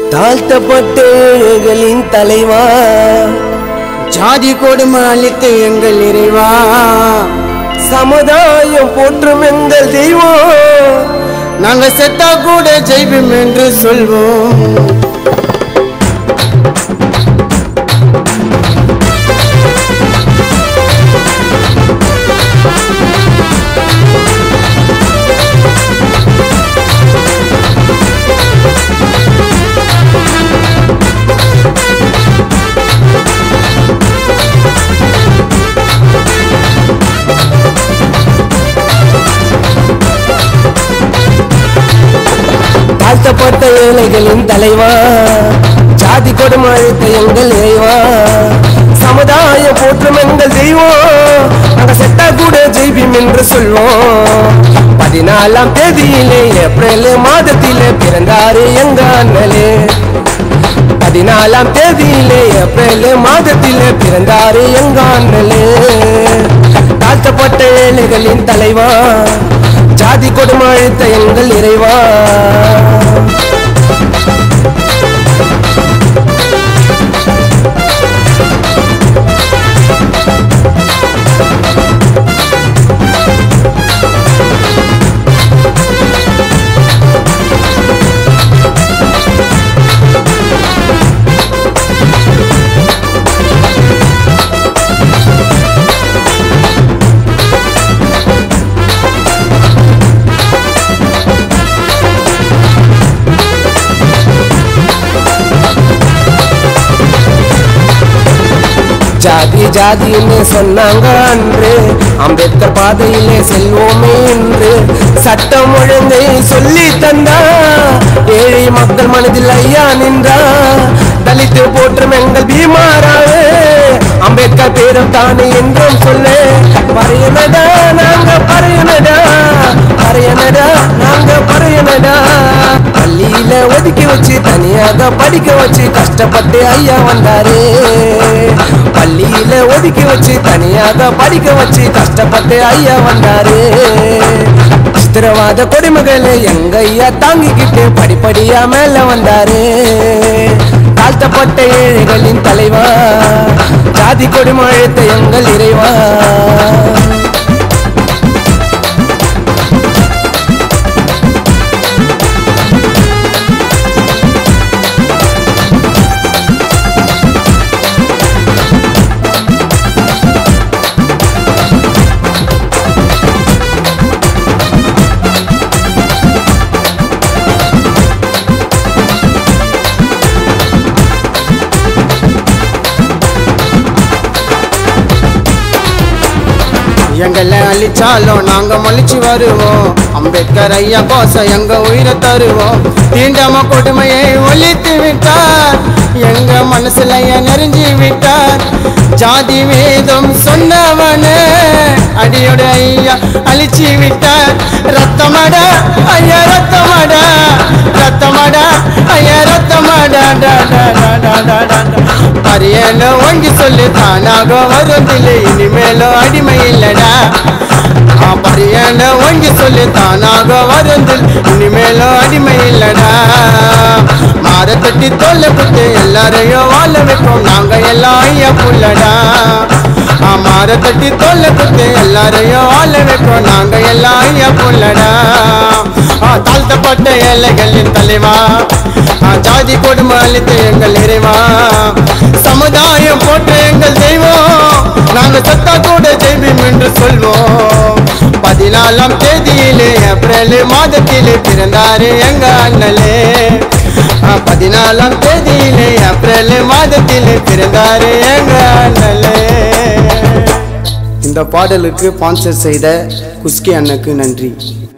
தாழ்த்தப்பட்ட ஏழைகளின் தலைவா, ஜாதி கொடுமை அளித்த எங்கள் இறைவா, சமுதாயம் போற்றும் எங்கள் தெய்வம், நாங்க செத்தா கூட ஜெயிப்போம் என்று சொல்வோம். தாழ்த்தப்பட்ட ஏழைகளின் தலைவா, ஜாதி கொடுமை அளித்த எங்கள் இறைவா, சமுதாயம் போற்றும் எங்கள் தெய்வம், நாங்க செத்தா கூட ஜெயிப்போம் என்று சொல்வோம். 14ஆம் தேதியிலே ஏப்ரல் மாதத்திலே பிறந்தாரு எங்க அண்ணலே. 14ஆம் தேதியிலே ஏப்ரல் மாதத்திலே பிறந்தாரு எங்க அண்ணலே. தாழ்த்தப்பட்ட ஏழைகளின் தலைவா, ஜாதி கொடுமை அளித்த எங்கள் இறைவா. ஜாதி ஜாதின்னு சொன்னாங்க அன்று, அம்பேத்கர் பாதையிலே செல்வோமே என்று சட்டம் ஒழுங்கை சொல்லி தந்தா, ஏழை மக்கள் மனதில் ஐயா நின்றா. தலித்து போற்றும் எங்கள் பீமாராவே, அம்பேத்கர் பேரும் தானே என்றும் சொல்லு. பறையனடா நாங்க பறையனடா, பறையனடா நாங்க பறையனடா. பள்ளியில ஒதுக்கி வச்சு தனியாக படிக்க வச்சு கஷ்டப்பட்டு ஐயா வந்தாரு. பள்ளியில ஒதுக்கி வச்சு தனியாக படிக்க வச்சு கஷ்டப்பட்டு ஐயா வந்தாரு. சித்திரவாத கொடுமைகளை எங்க ஐயா தாங்கிக்கிட்டு படிப்படியா மேல வந்தாரு. தாழ்த்தப்பட்ட ஏழைகளின் தலைவா, ஜாதி கொடுமை அளித்த எங்கள் இறைவா. எங்களை அழிச்சாலும் நாங்க மொழிச்சு வருவோம். அம்பேத்கர் ஐயா கோசம் எங்க உயிரை தருவோம். தீண்டாம கொடுமையை ஒழித்து விட்டார், எங்க மனசுல நெறிஞ்சி விட்டார். ஜாதி வேதம் சொன்னவனே அடியோட ஐயா அழிச்சு விட்டார். ரத்தமடா ஐயா ரத்தமடா, ரத்தமடா ஐயா ரத்தமடா. பரியல ஒங்கி சொல்லு தானாக வருவதில்லை, இனிமேலும் அடிமை இல்லடா. பரியல ஒங்கி சொல்லு தானாக வருவதில், இனிமேலும் அடிமை இல்லடா. மாற தட்டி தொல்ல குத்து எல்லாரையும் வாழ வைப்போம், நாங்க எல்லாம் ஐயா புள்ளடா. மாற தட்டி தொல்ல குத்து எல்லாரையும் வாழ வைப்போம், நாங்க எல்லாம் ஐயா புள்ளடா. தாழ்த்தப்பட்ட ஏழைகளின் தலைவா, ஜாதி கொடுமை அளித்த எங்கள் இறைவா, சமுதாயம் போட்ட எங்கள் தெய்வம், நாங்க சத்தா கூட ஜெயிப்போம் என்று சொல்வோம். 14ஆம் தேதியிலே ஏப்ரல் மாதத்திலே பிறந்தாரு எங்க அண்ணலே. 14ஆம் தேதியிலே ஏப்ரல் மாதத்திலே பிறந்தாரு எங்க அண்ணலே. இந்த பாடலுக்கு ஸ்பான்சர் செய்த குஸ்கி அண்ணனுக்கு நன்றி.